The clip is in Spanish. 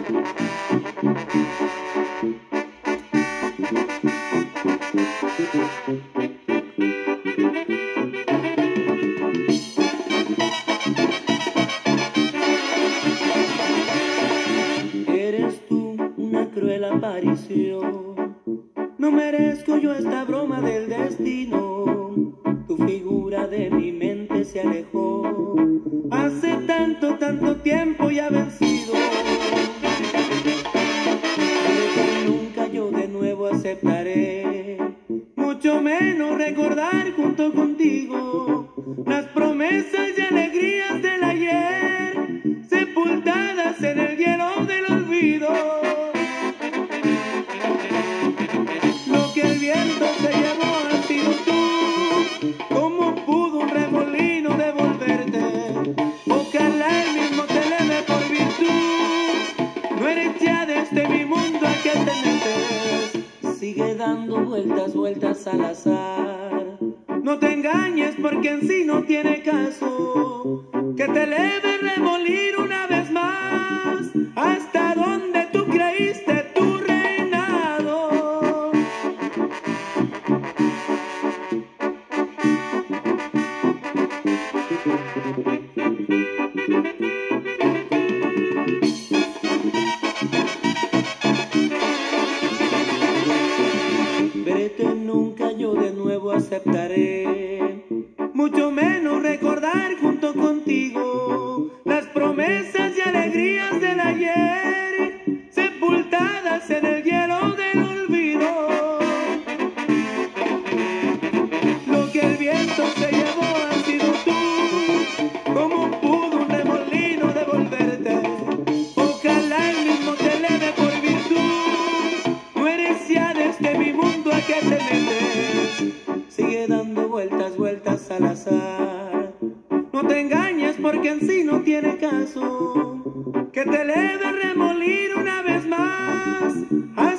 Eres tú una cruel aparición, no merezco yo esta broma del destino. Tu figura de mi mente se alejó, hace tanto, tanto tiempo ya vencido. Que nunca yo de nuevo aceptaré, mucho menos recordar junto contigo las promesas y alegrías del ayer, sepultadas en el hielo del olvido. Lo que el viento se llevó ha sido tú. ¿Cómo pudo un remolino devolverte? Ojalá el mismo te eleve por virtud. No eres ya de este mi mundo a que te metes. Sigue dando vueltas, vueltas al azar. No te engañes porque en sí no tiene caso que te eleve el remolino una vez más. Hasta donde tú creíste tu reinado. Vete, nunca yo de nuevo aceptaré, mucho menos recordar junto contigo las promesas y alegrías del ayer, sepultadas en el hielo del olvido. Lo que el viento se llevó ha sido tú. ¿Cómo pudo un remolino devolverte? Ojalá el mismo te eleve por virtud. No eres ya de este mi mundo a que te metes. Sigue dando vueltas, vueltas al azar. No te engañes porque en sí no tiene caso que te eleve el remolino una vez más.